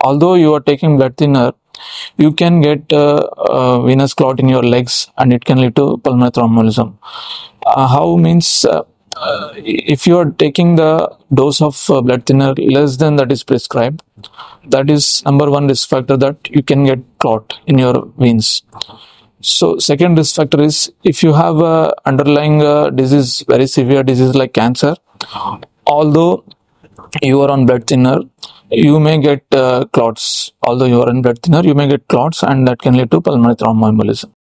although you are taking blood thinner, you can get venous clot in your legs, and it can lead to pulmonary thromboembolism. How means if you are taking the dose of blood thinner less than that is prescribed, that is number one risk factor that you can get clot in your veins. So second risk factor is if you have a underlying disease, very severe disease like cancer, although you are on blood thinner, you may get clots. Although you are on blood thinner, you may get clots, and that can lead to pulmonary thromboembolism.